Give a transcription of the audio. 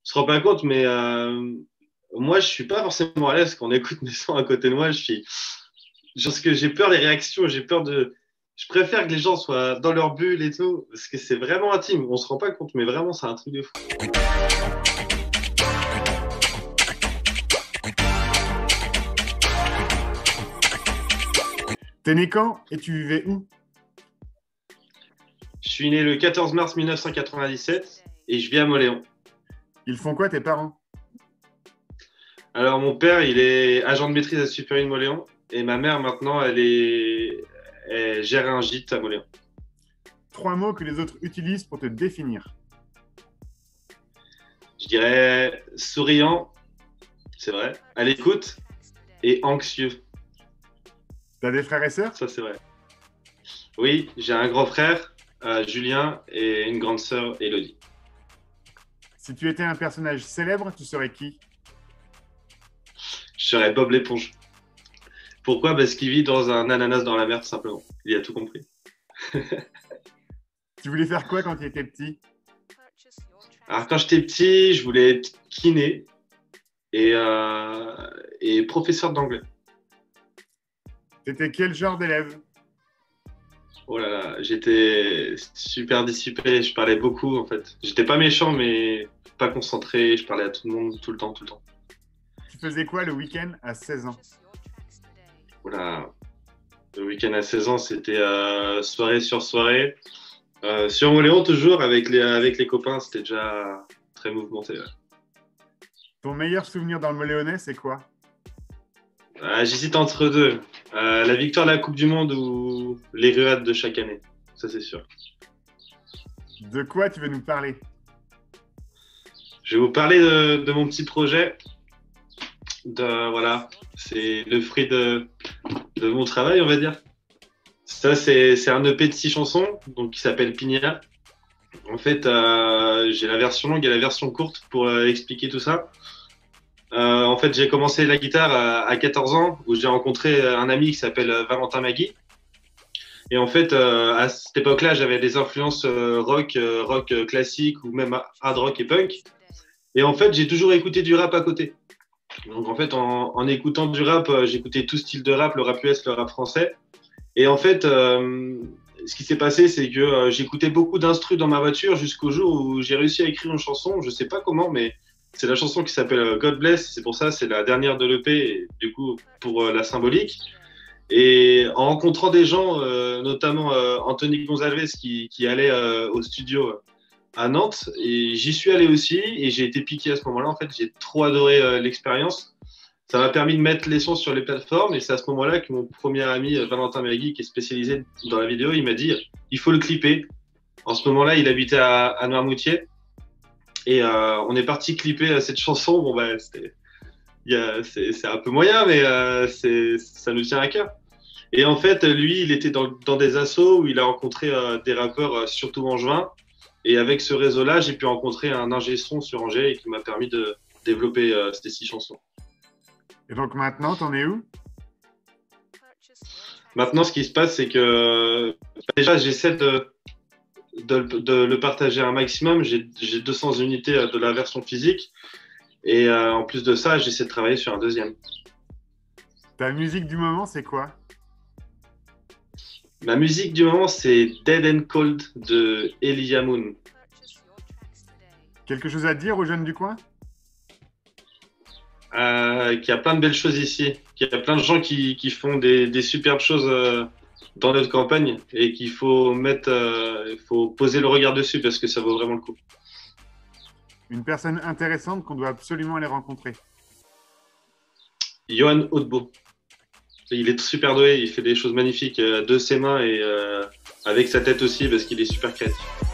se rend pas compte, mais moi, je suis pas forcément à l'aise quand on écoute mes sons à côté de moi. Parce que j'ai peur des réactions, j'ai peur de. Je préfère que les gens soient dans leur bulle et tout, parce que c'est vraiment intime. On se rend pas compte, mais vraiment, c'est un truc de fou. T'es né quand et tu vivais où? Je suis né le 14 mars 1997 et je vis à Moléon. Ils font quoi tes parents? Alors, mon père, il est agent de maîtrise à Super U de Moléon et ma mère, maintenant, elle gère un gîte à Moléon. Trois mots que les autres utilisent pour te définir. Je dirais souriant, c'est vrai, à l'écoute et anxieux. T'as des frères et sœurs? Ça, c'est vrai. Oui, j'ai un grand frère, Julien, et une grande sœur, Elodie. Si tu étais un personnage célèbre, tu serais qui? Je serais Bob l'éponge. Pourquoi? Parce qu'il vit dans un ananas dans la mer, tout simplement. Il a tout compris. Tu voulais faire quoi quand tu étais petit? Alors, quand j'étais petit, je voulais être kiné et professeur d'anglais. T'étais quel genre d'élève? Oh là là, j'étais super dissipé, je parlais beaucoup en fait. J'étais pas méchant, mais pas concentré, je parlais à tout le monde tout le temps, tout le temps. Tu faisais quoi le week-end à 16 ans? Voilà. Le week-end à 16 ans, c'était soirée sur soirée. Sur Moléon, toujours, avec les copains, c'était déjà très mouvementé. Ouais. Ton meilleur souvenir dans le Moléonais, c'est quoi? J'hésite entre deux. La victoire de la Coupe du Monde ou les ruades de chaque année. Ça, c'est sûr. De quoi tu veux nous parler? Je vais vous parler de mon petit projet. Voilà, c'est le fruit de mon travail, on va dire. Ça, c'est un EP de 6 chansons, donc qui s'appelle Pina. En fait, j'ai la version longue et la version courte pour expliquer tout ça. En fait, j'ai commencé la guitare à 14 ans, où j'ai rencontré un ami qui s'appelle Valentin Magui. Et en fait, à cette époque-là, j'avais des influences rock classique ou même hard rock et punk. Et en fait, j'ai toujours écouté du rap à côté. Donc en fait, en écoutant du rap, j'écoutais tout style de rap, le rap US, le rap français. Et en fait, ce qui s'est passé, c'est que j'écoutais beaucoup d'instrus dans ma voiture jusqu'au jour où j'ai réussi à écrire une chanson. Je sais pas comment, mais c'est la chanson qui s'appelle God Bless. C'est pour ça, c'est la dernière de l'EP, et du coup, pour la symbolique. Et en rencontrant des gens, notamment Anthony Gonzalez qui allait au studio à Nantes, et j'y suis allé aussi, et j'ai été piqué à ce moment-là. En fait, j'ai trop adoré l'expérience. Ça m'a permis de mettre les sons sur les plateformes, et c'est à ce moment-là que mon premier ami Valentin Magui, qui est spécialisé dans la vidéo, il m'a dit il faut le clipper. En ce moment-là, il habitait à Noirmoutier, et on est parti clipper cette chanson. Bon, bah, c'est un peu moyen, mais ça nous tient à cœur. Et en fait, lui, il était dans des assos où il a rencontré des rappeurs, surtout angevins. Et avec ce réseau-là, j'ai pu rencontrer un ingé son sur Angers et qui m'a permis de développer ces 6 chansons. Et donc maintenant, t'en es où? Maintenant, ce qui se passe, c'est que déjà, j'essaie de le partager un maximum. J'ai 200 unités de la version physique. Et en plus de ça, j'essaie de travailler sur un deuxième. Ta musique du moment, c'est quoi? Ma musique du moment, c'est Dead and Cold de Elijah Moon. Quelque chose à dire aux jeunes du coin? Qu'il y a plein de belles choses ici, qu'il y a plein de gens qui font des superbes choses dans notre campagne et qu'il faut il faut poser le regard dessus parce que ça vaut vraiment le coup. Une personne intéressante qu'on doit absolument aller rencontrer. Johan Hautebo. Il est super doué, il fait des choses magnifiques de ses mains et avec sa tête aussi parce qu'il est super créatif.